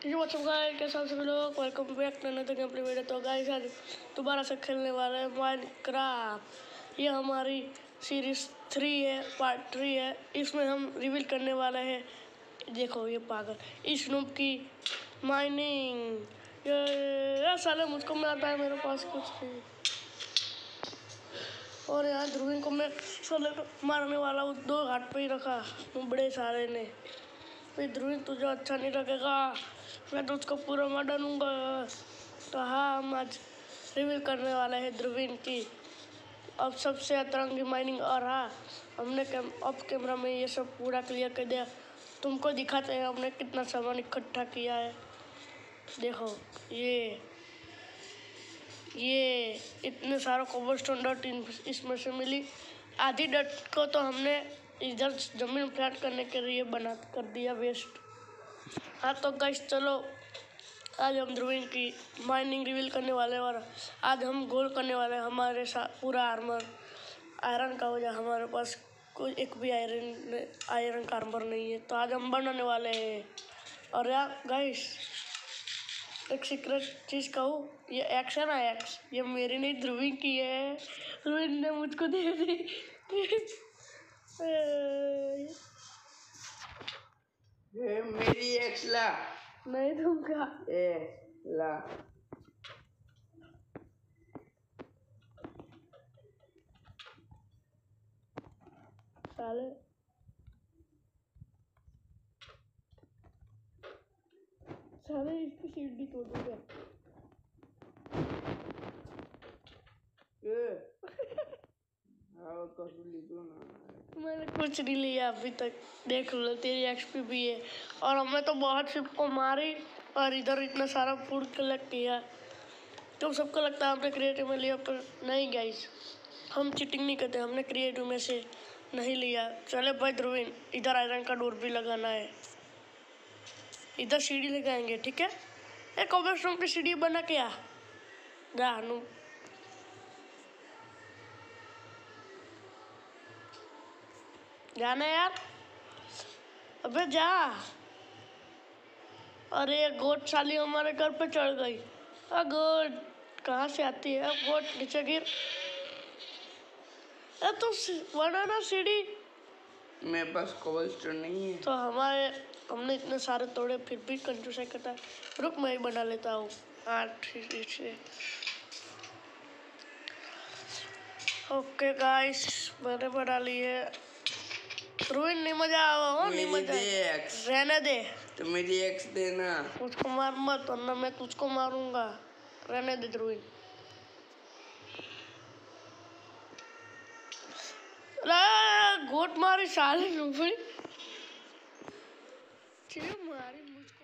WhatsApp guys, कैसे आप सभी लोग। Welcome back to another game play video. तो गाइस आज दोबारा से खेलने वाले हैं माइनक्राफ्ट। ये हमारी सीरीज 3 है, पार्ट 3 है। इसमें हम रिवील करने वाले हैं, देखो ये पागल इस नूब की माइनिंग। ये साले मुझको मारता है, मेरे पास कुछ नहीं। और यहाँ ध्रुवीन को मैं साले को मारने वाला हूँ, 2 घाट पे ही रखा बड़े सारे ने। भाई ध्रुवीन तुझे अच्छा नहीं लगेगा, मैं तो उसको पूरा मार डालूंगा। तो हाँ, हम आज रिवील करने वाले हैं ध्रुवीन की अब सबसे अतरंगी माइनिंग। और हाँ, हमने ऑफ कैमरा में ये सब पूरा क्लियर कर दिया। तुमको दिखाते हैं हमने कितना सामान इकट्ठा किया है। देखो ये इतने सारा कोबलस्टोन डॉट इसमें से मिली। आधी डट को तो हमने इधर जमीन फ्लैट करने के लिए बना कर दिया वेस्ट। हाँ तो गाइस चलो, आज हम ध्रुवीन की माइनिंग रिवील करने वाले हैं। और आज हम गोल करने वाले हैं हमारे साथ पूरा आर्मर आयरन का हो जाए। हमारे पास कोई एक भी आयरन का आर्मर नहीं है, तो आज हम बनाने वाले हैं। और यार गाइस, एक सीक्रेट चीज़ कहूँ, ये एक्स है ना, एक्स ये मेरी नहीं ध्रुवीन की है। ध्रुवीन ने मुझको दे दी। ये मेरी एक्स ला नहीं दूंगा। ला साले इसकी सीढ़ी तोड़ूंगा। मैंने कुछ नहीं लिया अभी तक, देख लो तेरी एक्सपी भी है। और हमने तो बहुत सबको मारी और इधर इतना सारा फूड कलेक्ट किया। तो सबको लगता है हमने क्रिएटिव में लिया, पर नहीं गाइस, हम चीटिंग नहीं करते, हमने क्रिएटिव में से नहीं लिया। चले भाई ध्रुवीन, इधर आयरन का डोर भी लगाना है, इधर सीढ़ी लगाएंगे, ठीक है। एक कोबलस्टोन की सीढ़ी बना के आ जा नू। जाना यार, अबे जा। अरे गोट साली हमारे घर पे चढ़ गई। गोट कहाँ से आती है गोट, नीचे गिर। तो बनाना सीढ़ी। मेरे पास कोबलस्टोन नहीं है। तो हमने इतने सारे तोड़े, फिर भी कंजूस करता है। रुक मैं ही बना लेता हूँ 8 से। ओके गाइस, मैंने बना लिए। ध्रुवीन नहीं मजा आओ, नहीं मजा रहने दे। तो मेरी एक्स देना। मुझको मार मत, वरना मैं तुझको मारूंगा। रहने दे ध्रुवीन। गोट मारी साले ध्रुवीन, मारी मुझको।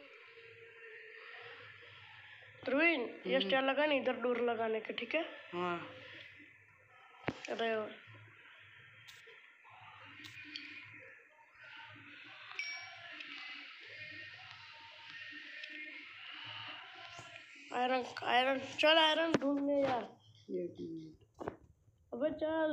ध्रुवीन ये स्टार लगा नहीं, इधर डोर लगाने के, ठीक है। हाँ। अरे आयरन चल, आयरन ढूंढने यार। अबे चल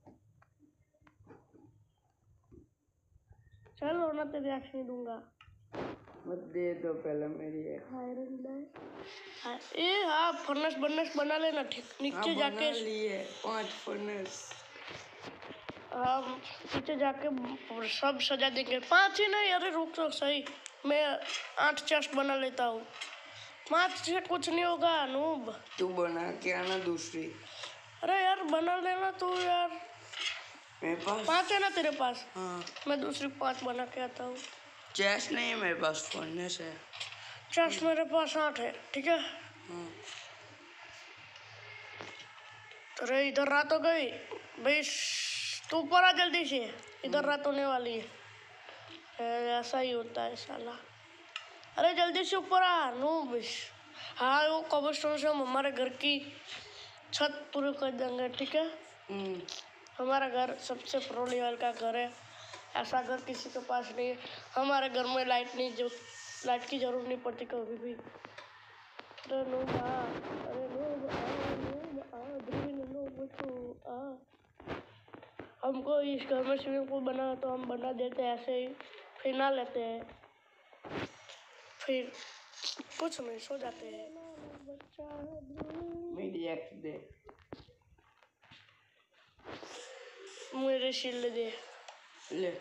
वरना तेरे एक्स नहीं दूंगा। मत दे दो पहले मेरी आयरन दे। हाँ फर्नेस बना लेना, ठीक। नीचे जाके लिए 5 फर्नेस। हम नीचे जाके सब सजा देंगे। 5 ही नहीं, अरे रुक तो सही, मैं 8 चेस्ट बना लेता हूँ। 5 से कुछ नहीं होगा नूब। तू बना के आना दूसरी। अरे यार बना लेना तू यार, मेरे पास 5 है ना तेरे पास। हाँ, मैं दूसरी 5 बना के आता हूँ। चेस्ट नहीं है मेरे पास, फर्नेस है। चेस्ट मेरे पास 8 है, ठीक है। हाँ। अरे इधर रात हो गई भाई, तू ऊपर आ जल्दी से, इधर रात होने वाली है। ऐसा ही होता है साला। अरे जल्दी से ऊपर आ नूब। हाँ वो कोबलस्टोन से हम हमारे घर की छत पूरी कर देंगे, ठीक है। हमारा घर सबसे प्रो लेवल का घर है, ऐसा घर किसी के पास नहीं है। हमारे घर में लाइट की जरूरत नहीं पड़ती कभी भी। अरे नूब आ, अरे नूब आ, हमको इस घर में स्विमिंग पूल बना तो हम बना देते हैं ऐसे ही, फिर ना लेते हैं। फिर कुछ नहीं, सो जाते हैं। मेरी एक्स दे। मेरे शील्ड दे। ले।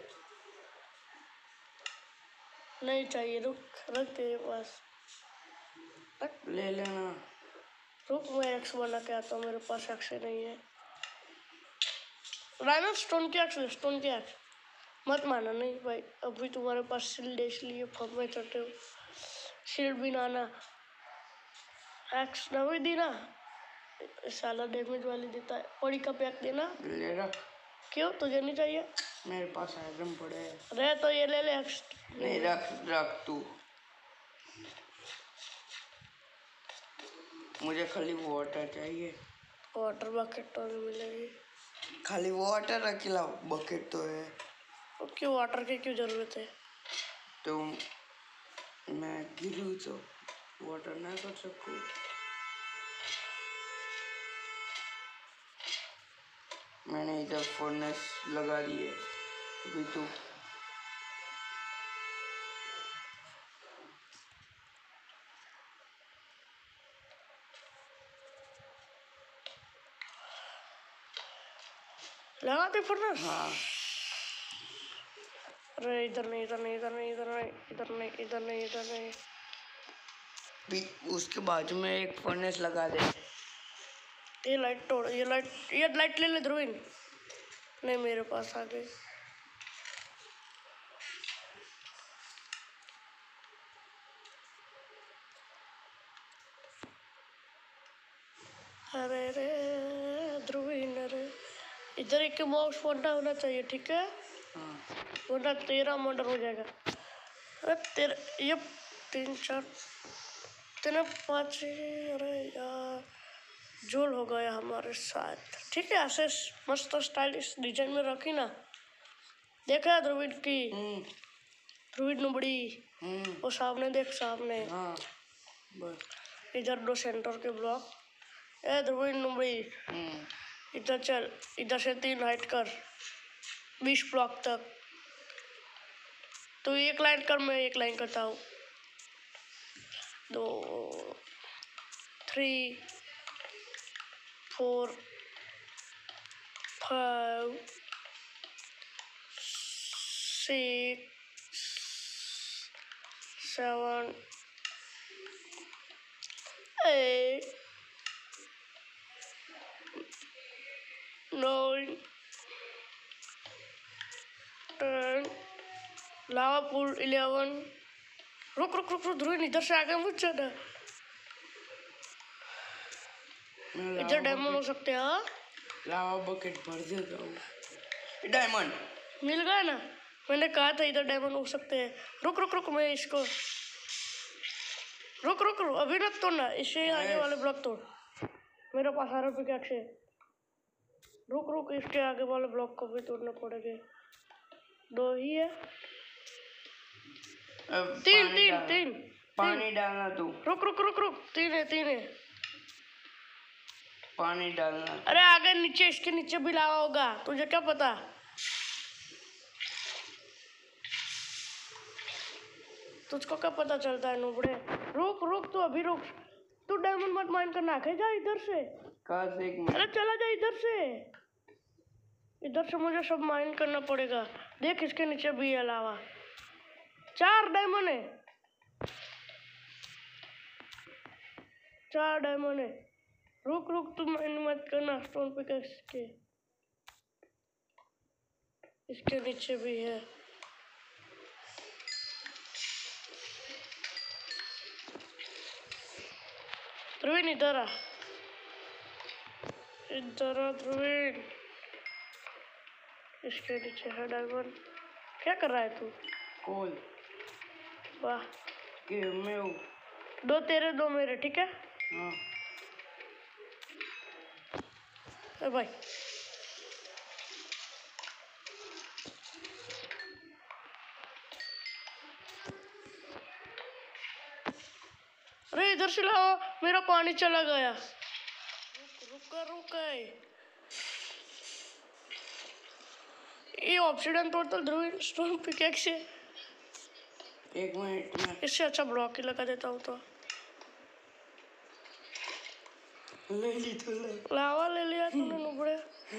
नहीं चाहिए, रुक रख तेरे पास। ले लेना। रुक मैं एक्स बना के आता हूँ, मेरे पास एक्स नहीं है। राइनो स्टोन की एक्स, स्टोन की एक्स मत माना। नहीं भाई, अभी तुम्हारे पास शील्ड है इसलिए फॉर्म में चढ़ते हो। शील्ड भी ना आना। एक्स नवी दी ना, साला डैमेज वाली देता है। पड़ी का पैक देना। ले रख। क्यों, तुझे नहीं चाहिए? मेरे पास आइटम पड़े हैं। रहे तो ये ले ले एक्स। नहीं, रख रख तू। मुझे खाली वाटर चाहिए। वाटर बकेट तो नहीं मिलेगी। खाली वाटर अकेला बकेट तो है। क्यों वाटर की क्यों जरूरत है? तो मैं गिरूँ तो वाटर ना कर सकूँ। मैंने इधर फर्नेस लगा दी है। अभी तो लगाते फर्नेस। हाँ। अरे इधर नहीं, इधर नहीं, इधर नहीं, इधर नहीं, इधर नहीं, इधर नहीं, इधर नहीं। उसके बाजू में एक फर्नेस लगा दे। ये लाइट तोड़, ये लाइट ले ले ध्रुवीन। नहीं, मेरे पास आ गई। अरे रे ध्रुवीन, अरे इधर एक माउस पॉइंटर होना चाहिए, ठीक है? हाँ। वरना तेरा मर्डर हो जाएगा। अरे तेरे ये 3 4 3 5, अरे यार झोल हो गया हमारे साथ। ठीक है, ऐसे मस्त स्टाइलिश डिजाइन में रखी ना। देखा ध्रुवीन की? ध्रुवीन नुबड़ी। वो सामने देख, सामने। हाँ बस। इधर 2 सेंटर के ब्लॉक। ए ध्रुवीन नुबड़ी, इधर चल। इधर से 3 हाइट कर 20 ब्लॉक तक। तो एक लाइन कर, मैं एक लाइन करता हूँ। 2 3 4 5 6 7 8 9 10 लावा पूल 11। रुक रुक रुक रुक ध्रुवीन, इधर से आगे मत जाना। इधर डायमंड हो सकते हैं। हाँ, लावा बकेट भर देता हूँ। डायमंड मिल गया ना? मैंने कहा था इधर डायमंड हो सकते हैं। रुक रुक रुक, मैं इसको रुक रुक रुक, अभी रख तोड़ना। इससे आगे वाले ब्लॉक तोड़। मेरे पास आर पिकैक्स है। रुक रुक, इसके आगे वाले ब्लॉक को भी तोड़ना पड़ेगा। 2 ही है। 3 पानी डालना तू। रुक रुक रुक रुक, 3 है। पानी डालना। अरे आगे नीचे, इसके नीचे भी लावा होगा, तुझे क्या पता? तुझको क्या पता चलता है नुबड़े? रुक रुक, तू अभी रुक। तू डायमंड मत माइन करना, आगे जा इधर से। कहाँ से? एक मिनट। अरे चला जा इधर से। इधर से मुझे सब माइन करना पड़ेगा। देख, इसके नीचे भी है लावा। 4 डायमंड है। 4 डायमंड है। रुक रुक, तू माइन मत करना स्टोन पिकैक्स के। इसके नीचे भी है। ध्रुवीन इधर आ, इधर आ ध्रुवीन। इसके नीचे है डायमंड। क्या कर रहा है तू? कोल वाह, के मैं हूँ। 2 तेरे 2 मेरे, ठीक है? हाँ। भाई अरे इधर से लाओ, मेरा पानी चला गया। रुक ये ऑप्सीडन तोड़ता ध्रुवीन स्टोन पिकैक्स से। एक मिनट में इससे अच्छा ब्लॉक ही लगा देता हूँ तो। ले ली तो ले। लावा ले लिया तूने नुबड़े।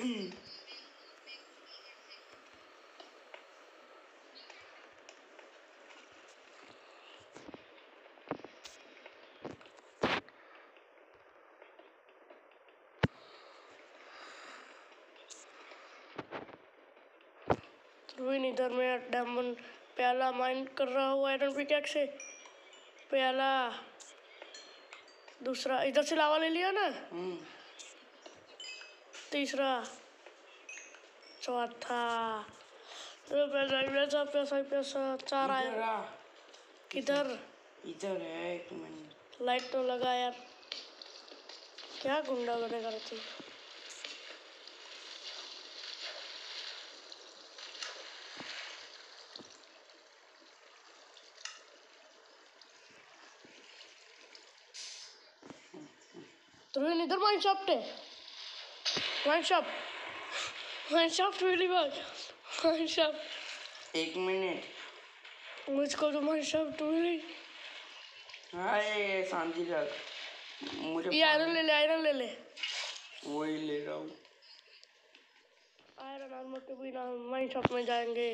ध्रुवीन इधर मैं डायमंड प्याला माइन कर रहा हूँ आयरन पिकैक्स से। प्याला दूसरा इधर से लावा ले लिया ना। तीसरा चौथा पैसा पैसा पैसा पैसा चार आया। किधर इधर है, एक मिनट। लाइट तो लगा यार, क्या गुंडा बनेगा तू। ध्रुवीन इधर वाइन शॉप पे, wine shop really bad, wine shop. एक मिनट। मुझको तो वाइन शॉप really। हाय शांति रख। मुझे ये आयरन ले ले, आयरन ले ले। वही ले रहा हूँ। आयरन आर्मर के बिना वाइन शॉप में जाएंगे।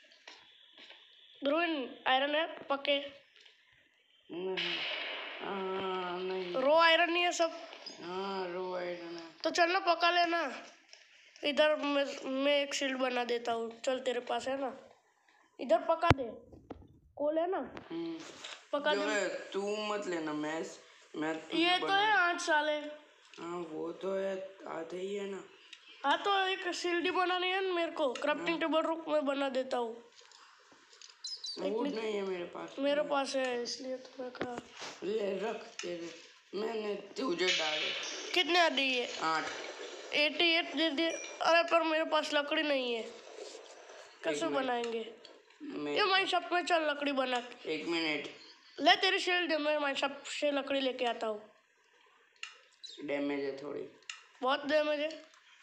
ध्रुवीन आयरन है पक्के? नहीं। नहीं। रो आयरन नहीं है सब? हाँ रो आयरन है। तो चलना पका लेना। इधर मैं एक शील्ड बना देता हूँ, चल तेरे पास है ना, इधर पका दे। कोल है ना, पका दे। तू मत लेना, मैं ये तो है 8 साल है। हाँ वो तो है, आधे ही है ना। हाँ तो एक शील्ड ही बनानी है ना मेरे को। क्राफ्टिंग टेबल रुक मैं बना देता हूँ। वुड नहीं है मेरे पास। मेरे पास है इसलिए तो मैं कहा। ले रख तेरे, मैंने तुझे डाले। कितने दिए? 8। 88 दे दिए। अरे पर मेरे पास लकड़ी नहीं है, कैसे बनाएंगे? ये माइन शॉप में चल लकड़ी बना। एक मिनट। ले तेरी शील्ड दे, मैं माइन शॉप से लकड़ी लेके आता हूँ। डैमेज है थोड़ी। बहुत डैमेज है।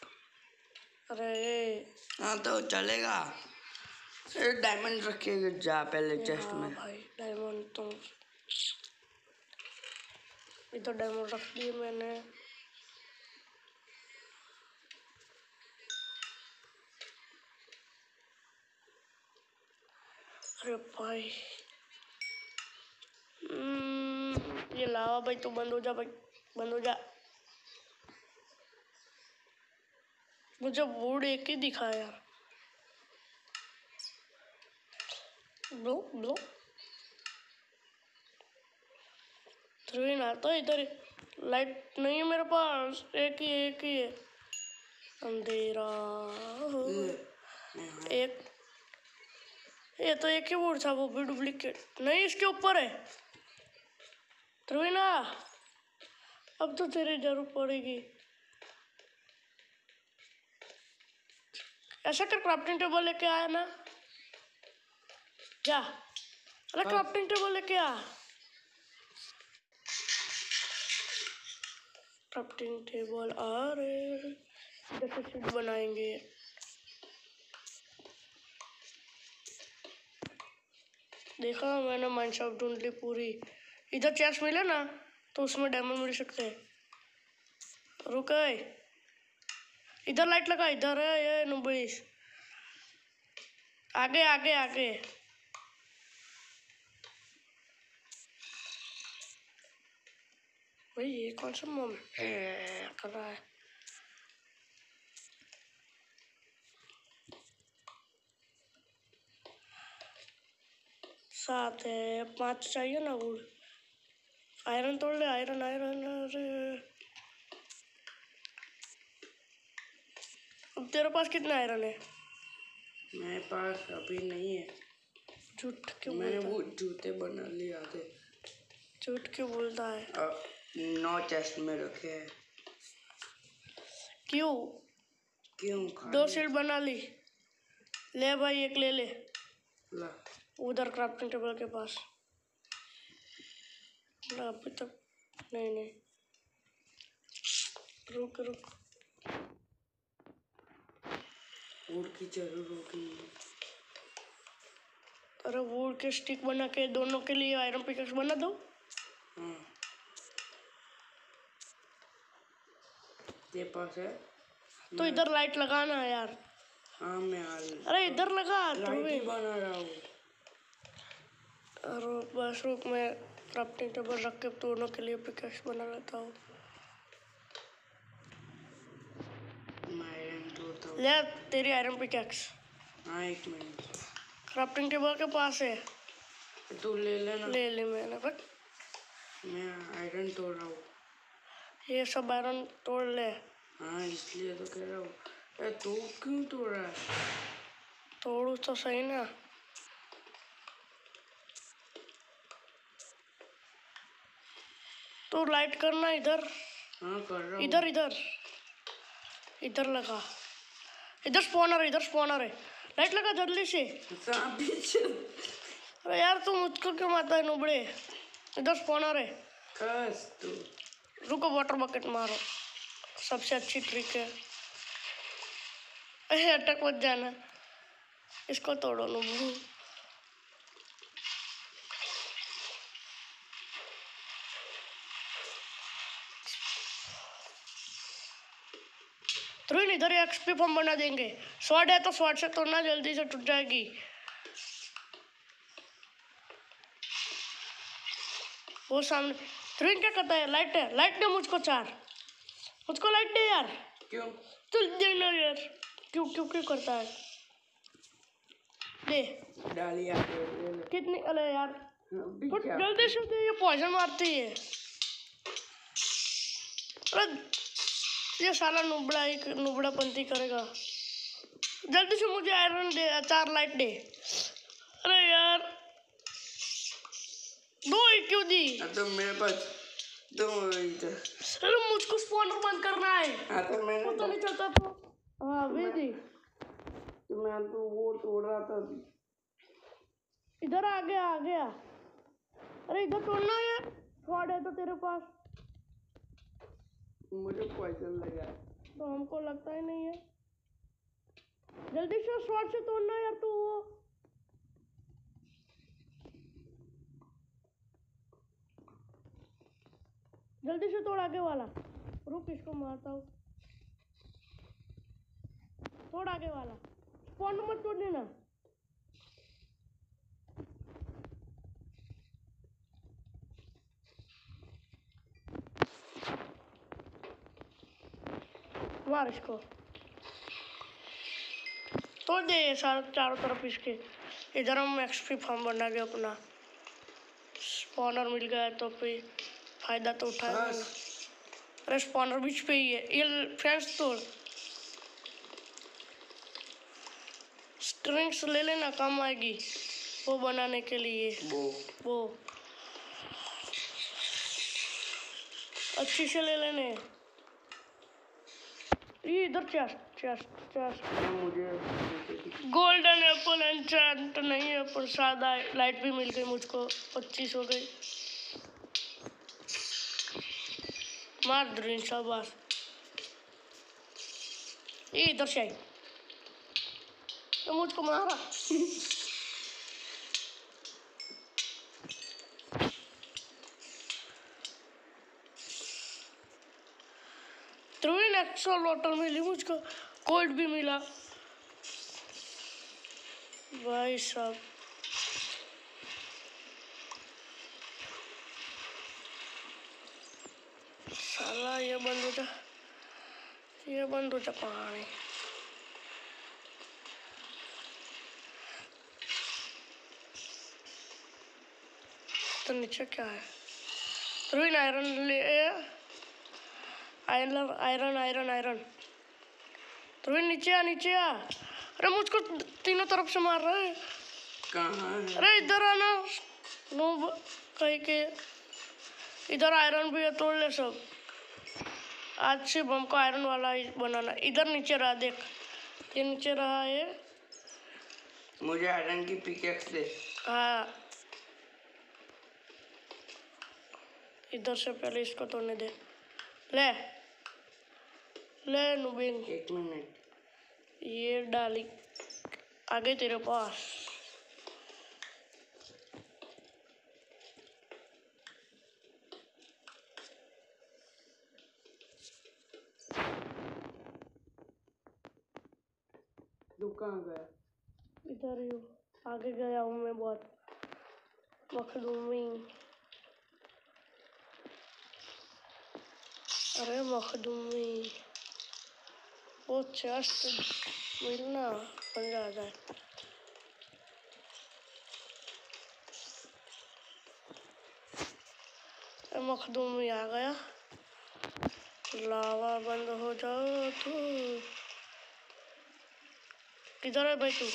अरे हाँ तो चलेगा। डायमंड रखिएगा जा पहले चेस्ट हाँ में। भाई डायमंड तो इधर डायमंड रख दिए मैंने। अरे भाई ये लावा भाई, तू बंद हो जा भाई, बंद हो जा। मुझे वुड एक ही दिखा यार। ब्लो ब्लो ध्रुवीन आता है इधर। लाइट नहीं है मेरे पास, एक ही है। अंधेरा एक। ये तो एक ही वुड था, वो भी डुप्लीकेट नहीं, इसके ऊपर है। ध्रुवीन अब तो तेरी जरूरत पड़ेगी। ऐसा कर, क्राफ्टिंग टेबल लेके आया ना, जा। अरे क्राफ्टिंग टेबल लेके आ। क्राफ्टिंग टेबल अरे जैसे शीट बनाएंगे। देखा मैंने माइन शॉप ढूंढ ली पूरी। इधर चेस्ट मिले ना तो उसमें डायमंड मिल सकते हैं। रुक इधर लाइट लगा, इधर है ये नुबड़ीस। आगे आगे आगे। भाई ये कौन सा मोम कर रहा है? सात है, 5 चाहिए ना वुड। आयरन तोड़ ले, आयरन आयरन। अरे अब तेरे पास कितना आयरन है? मेरे पास अभी नहीं है। झूठ क्यों मैंने बोलता? वो जूते बना लिए आधे। झूठ क्यों बोलता है? 9 चेस्ट में रखे हैं। क्यों? क्यों 2 शील्ड बना ली। ले भाई एक ले ले, ला। उधर क्राफ्टिंग टेबल के पास। अभी तक नहीं। रुक वुड की जरूर होगी। अरे वुड के स्टिक बना के दोनों के लिए आयरन पिकेक्स बना दो। हाँ तेरे पास है? तो इधर लाइट लगाना है यार। हाँ मैं अरे इधर लगा लाइट ही बना रहा हूँ। और बस रुक, मैं क्राफ्टिंग टेबल रख के दोनों के लिए पिकेक्स बना लेता हूँ। मैं आयरन तोड़ता हूँ। ले तेरी आयरन पिकेक्स। हाँ एक मिनट, क्राफ्टिंग टेबल के पास है। तू ले लेना। ले ली मैंने, बट मैं आयरन तोड़ रहा हूँ। ये सब आयरन तोड़ ले। हाँ इसलिए तो कह रहा हूँ। अरे तू क्यों तोड़ रहा है? तोड़ू तो सही ना। तो लाइट करना इधर। हाँ कर रहा हूँ। इधर इधर इधर लगा। इधर स्पॉनर है। लाइट लगा जल्दी से। सांप पीछे। अरे यार तू मुझको क्यों मारता है नुबड़े। इधर स्पॉनर है। कस तू। रुको वाटर बकेट मारो, सबसे अच्छी ट्रिक है। अरे अटक मत जाना, इसको तोड़ो नुबड़ू। ध्रुव इधर एक्सपी फॉर्म बना देंगे। स्वॉर्ड है तो स्वॉर्ड से तोड़ना, जल्दी से टूट जाएगी। वो सामने ध्रुव क्या करता है? लाइट है, लाइट दे मुझको 4। मुझको लाइट दे यार। क्यों? तू देना यार। क्यों क्यों क्यों करता है? दे। डाली आके ले ले। कितनी? अरे यार अभी फुट क्या? जल्दी से दे, ये पॉइजन मारती है। अरे ये साला नुबड़ापंती करेगा। जल्दी से मुझे आयरन दे, 4 लाइट दे। अरे यार 2 ही क्यों दी? तो मेरे पास दो इधर। अरे मुझको स्पॉनर बंद करना है। हाँ तो मैंने पता नहीं चलता तो। हाँ भेजी। तो मैं तो वो तोड़ रहा था। इधर आ गया। अरे इधर तोड़ना है। स्वॉर्ड है तो तेरे पास। मुझे पॉइजन लगा। तो हमको लगता ही नहीं है। जल्दी से स्वॉर्ड से तोड़ना यार तू। वो जल्दी से तोड़ आगे वाला। रुक इसको मारता हूँ। तोड़ आगे वाला। स्पॉन मत तोड़ देना। मार इसको। तोड़ दे सारे चारों तरफ इसके। इधर हम एक्सपी फार्म बना के अपना स्पॉनर मिल गया तो फिर फायदा तो उठाएगा ना। अरे स्पॉनर बीच पे ही है। ये फ्रेंड्स तोड़। स्ट्रिंग्स ले लेना, काम आएगी वो बनाने के लिए। वो अच्छी से ले लेने। ये इधर चेस्ट मुझे गोल्डन एप्पल एंचेंट नहीं है, पर सादा लाइट भी मिल गई मुझको। 25 हो गई। मार ड्रीन शाबाश। ये इधर से आई तो मुझको मारा। एक्स्ट्रा वाटर मिली मुझको, कोल्ड भी मिला भाई साहब। साला ये बंद हो जा पानी। तो नीचे क्या है? रुइन आयरन ले। आयरन तो नीचे आ। अरे मुझको तीनों तरफ से मार रहा है। कहाँ है? अरे इधर आना। नो कहीं के इधर आयरन भी है, तोड़ ले सब। आज से हमको आयरन वाला ही बनाना। इधर नीचे रहा, देख ये नीचे रहा है। मुझे आयरन की पिकेक्स दे। हाँ इधर से पहले इसको तोड़ने दे। ले नुबिन। 1 मिनट। ये डाली आगे तेरे पास। तू कहाँ गया? इधर ही हूँ, आगे गया हूँ मैं बहुत मखदूमी। अरे मखदूमी वो चेस्ट मिलना बन जाता है। मखदूमी आ गया। लावा बंद हो जाओ तू। किधर है भाई तू?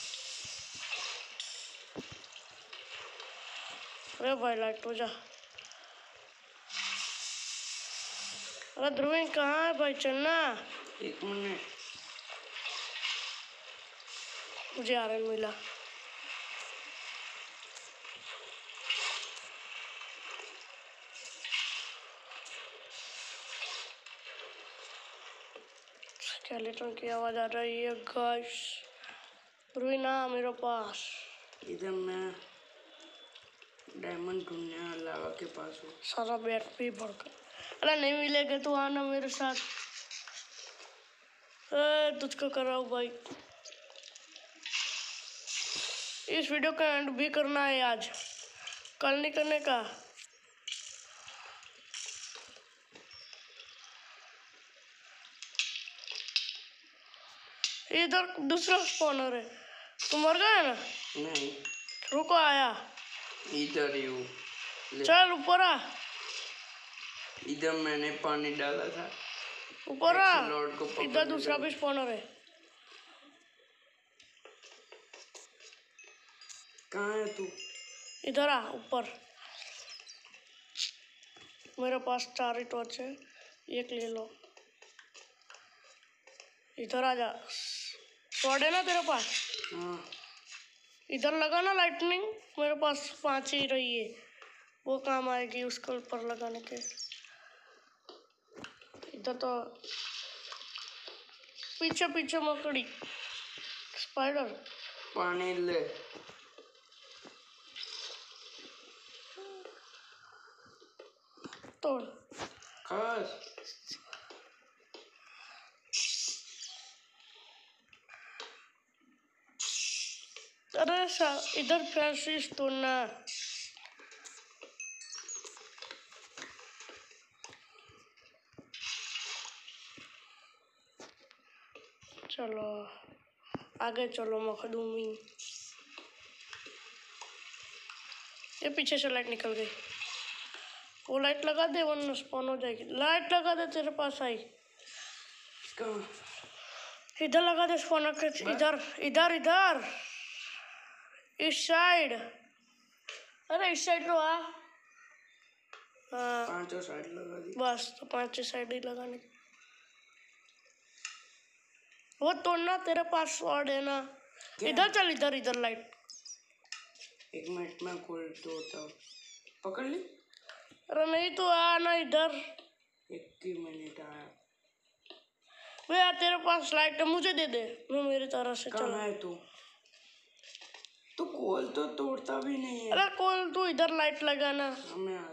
अरे भाई लाइट हो जा। अरे ध्रुवीन कहाँ है भाई, चलना। 1 मिनट। मुझे आयरन मिला। स्केलेटन की आवाज आ रही है गाइस। ध्रुवीन आ मेरे पास। इधर मैं डायमंड ढूंढने लावा के पास हूँ। सारा बैट भी भर कर। अरे नहीं मिलेगा तो आना मेरे साथ। तुझको कराओ भाई। इस वीडियो का एंड भी करना है आज, कल नहीं करने का। इधर दूसरा स्पॉनर है। तू मर गया ना? नहीं, रुको आया। इधर ही हूँ। चल ऊपर आ। इधर मैंने पानी डाला था। ऊपर आ। लॉर्ड को पकड़ इधर दूसरा भी स्पॉनर है। कहाँ है तू? इधर आ ऊपर। मेरे पास 4 ही टॉर्च है, एक ले लो। इधर आ जा। स्वॉर्ड है ना तेरे पास? हाँ। इधर लगा ना लाइटनिंग, मेरे पास 5 ही रही है, वो काम आएगी उसके ऊपर लगाने के। इधर तो पीछे पीछे मकड़ी स्पाइडर। पानी ले। तोड़। खास। अरे इधर फ्रांसिस तोड़ना। चलो आगे चलो मखदूमी। ये पीछे से लाइट निकल गई। वो लाइट लगा दे वरना स्पॉन हो जाएगी। लाइट लगा दे, तेरे पास आई। कहाँ? इधर लगा दे स्पॉनर के। इधर इधर इधर इस साइड। अरे इस साइड तो आ। हाँ 5 साइड लगा दी। बस, तो 5 साइड ही लगाने। वो तोड़ना, तेरे पास स्वॉर्ड है ना? इधर चल, इधर इधर लाइट। 1 मिनट में कोल तोड़ता हूँ। पकड़ ली। अरे नहीं तो आ ना इधर। 1 ही मिनट आया। भैया तेरे पास लाइट है, मुझे दे दे, मैं मेरी तरह से कहाँ चला। है तू? तू कोल तो तोड़ता भी नहीं है। अरे कौन, तू इधर लाइट लगाना। मैं आया।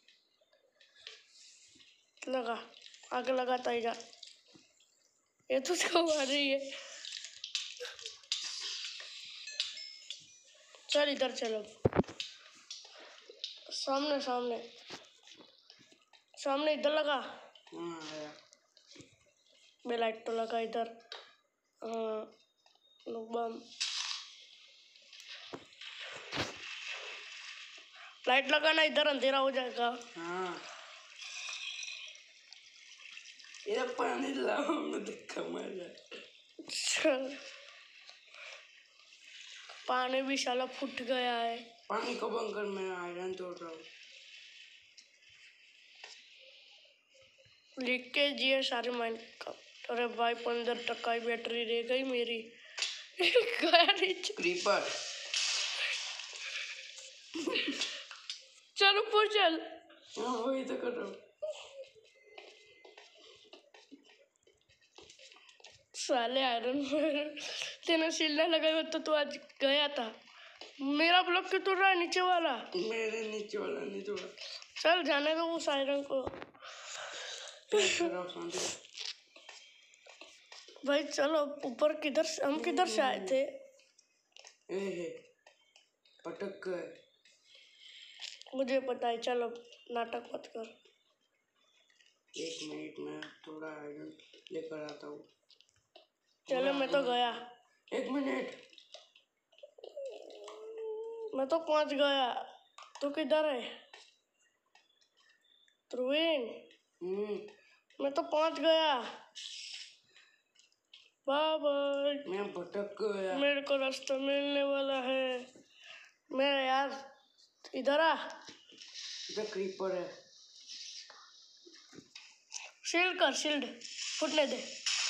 लगा, आगे लगाता ही जा। ये तुझको मार रही है। चल इधर चलो। सामने सामने सामने इधर लगा। हाँ आया। मैं लाइट तो लगा इधर। हाँ बम लाइट लगाना, इधर अंधेरा हो जाएगा। हाँ ये पानी लाओ, मैं धक्का मार रहा। पानी भी साला फूट गया है। पानी को बंद कर, मैं आयरन तोड़ रहा हूँ। लीकेज ये सारे माइंड का। अरे भाई 15% ही बैटरी रह गई मेरी। गया नीचे। क्रीपर। चल ऊपर चल। हाँ वही तो कर रहा हूँ। साले आयरन में तेने शील्ड लगाया तो आज गया था। मेरा ब्लॉक क्यों तोड़ रहा है, नीचे वाला? मेरे नीचे वाला नहीं तोड़ा। चल जाने दो उस आयरन को। भाई चलो ऊपर किधर से हम किधर से आए थे? ए पटक गए। मुझे पता है, चलो नाटक मत कर। 1 मिनट में थोड़ा आयरन लेकर आता हूँ। चलो मैं तो गया। 1 मिनट। मैं तो पहुंच गया। तू किधर है ध्रुवीन? मैं तो पहुंच गया। Bye bye. मैं भटक गया। मेरे को रास्ता मिलने वाला है। मैं यार इधर आ। इधर क्रीपर है। शील्ड कर, शील्ड फुटने दे।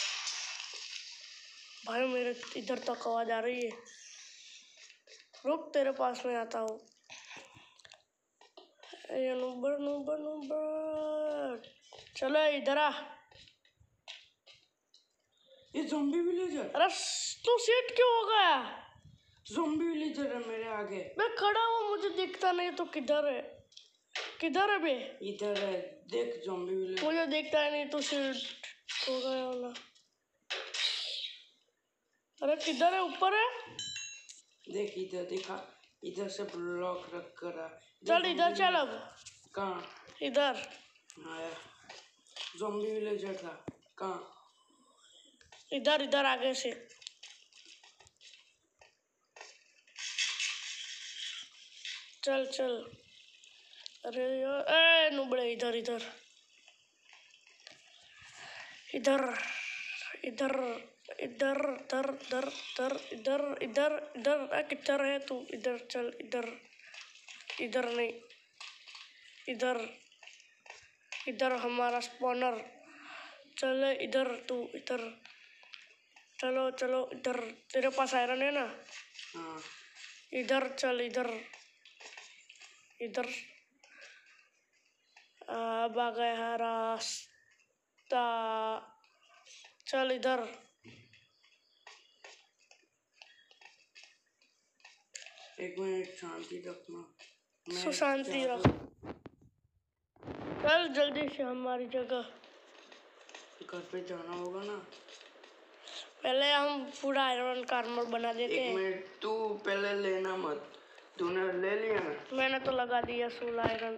भाई मेरे इधर तक आवाज आ रही है। रुक, तेरे पास में आता हूँ। ये नंबर नंबर नंबर, चलो इधर आ। ये ज़ॉम्बी विलेजर। अरे तू सीट क्यों हो गया? ज़ॉम्बी विलेजर है मेरे आगे। मैं खड़ा हुआ, मुझे दिखता नहीं। तो किधर है? किधर है बे? इधर है, देख ज़ॉम्बी विलेजर। मुझे दिखता है नहीं। तो सीट हो गया वाला। अरे किधर है? ऊपर है? देख इधर, दिखा। इधर से ब्लॉक रख कर आ। चल इधर चल अब। कहाँ? इधर आया। ज़ॉम्बी विलेजर था। कहाँ? इधर इधर आगे से। चल चल। अरे यार, ए नुबड़े, इधर इधर इधर इधर इधर इधर इधर इधर इधर इधर इधर। किधर है तू? इधर चल। इधर इधर नहीं, इधर इधर हमारा स्पॉनर। चल इधर तू, इधर चलो चलो। इधर तेरे पास आयरन है ना? हाँ। इधर चल, इधर इधर। अब आ गया रास्ता। चल इधर। एक मिनट शांति रखना। मैं सुशांति रख। चल जल्दी से हमारी जगह। घर पे जाना होगा ना। पहले हम पूरा आयरन का आर्मर बना देते एक हैं। मिनट, तू पहले लेना मत। तूने ले लिया ना? मैंने तो लगा दिया 16 आयरन।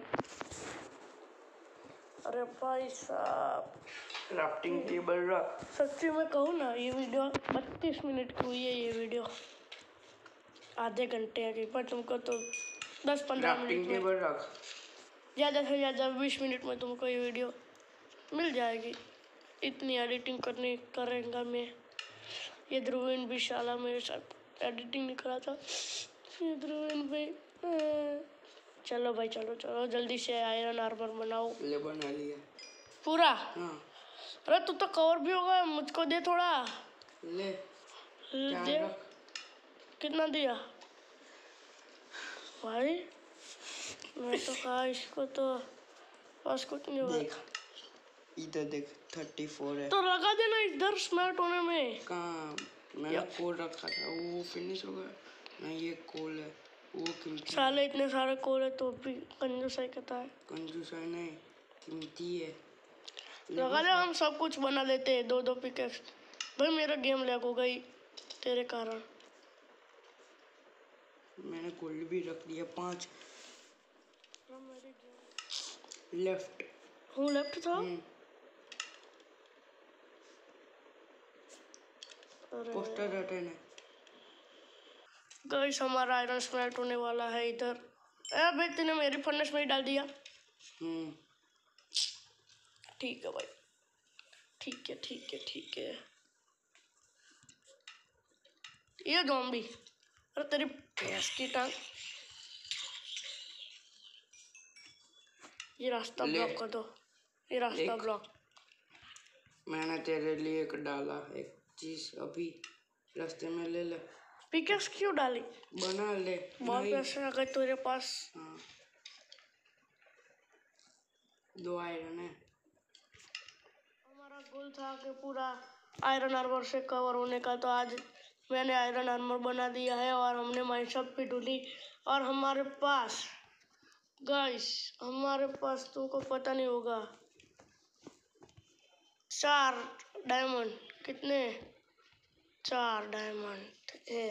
अरे भाई साहब, क्राफ्टिंग टेबल रख। सच्ची में कहूँ ना, ये वीडियो 32 मिनट की हुई है। ये वीडियो आधे घंटे की, पर तुमको तो 10-15 मिनट क्राफ्टिंग में, टेबल रख। ज़्यादा से ज़्यादा 20 मिनट में तुमको ये वीडियो मिल जाएगी। इतनी एडिटिंग करेंगा मैं। ये ध्रुवीन भी शाला मेरे साथ एडिटिंग नहीं करा था। ये ध्रुवीन भाई, चलो भाई, चलो चलो जल्दी से आयरन आर्मर बनाओ। ले बना लिया पूरा? हाँ। अरे तू तो कवर भी होगा, मुझको दे थोड़ा। ले दे। रख। कितना दिया भाई? मैं तो कहा इसको तो बस कुछ नहीं होगा। देख इधर देख, 34 है। तो लगा देना इधर स्मार्ट होने में। कहाँ? मैंने कोल रखा था, वो फिनिश हो गया। नहीं, ये कोल है, वो कीमती। साले इतने सारे कोल है तो भी कंजूसाई करता है। कंजूसाई नहीं, कीमती है। लगा दे, हम सब कुछ बना देते हैं। 2-2 पिकेक्स। भाई मेरा गेम लैग हो गई तेरे कारण। मैंने गोल्ड भी रख लिया 5। लेफ्ट हूँ, लेफ्ट था। पोस्टर हटाने। गाइस हमारा आयरन स्मेल्ट होने वाला है इधर। भाई तूने मेरी फर्नेस में ही डाल दिया। ठीक है भाई, ठीक है ठीक है ठीक है। ये ज़ॉम्बी, अरे तेरी भैंस की टांग। ये रास्ता ब्लॉक कर दो। ये रास्ता ब्लॉक। मैंने तेरे लिए एक डाला, एक चीज अभी रास्ते में ले ले। पिकेक्स क्यों डाली? बना ले। बहुत पैसे आ गए तेरे पास। हाँ। 2 आयरन है। हमारा गोल था कि पूरा आयरन आर्मर से कवर होने का, तो आज मैंने आयरन आर्मर बना दिया है और हमने माइनशॉप भी ढूंढी। और हमारे पास गाइस, हमारे पास तुमको पता नहीं होगा, 4 डायमंड कितने 4 डायमंड है,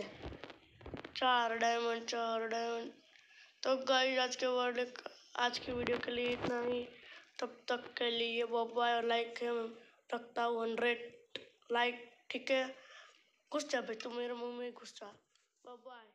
4 डायमंड। तो गाइस आज की वीडियो के लिए इतना ही। तब तक के लिए बाय और लाइक रखता हूँ 100 लाइक, ठीक है। घुस जा भाई, तू मेरे मुंह में घुस जा। बाय।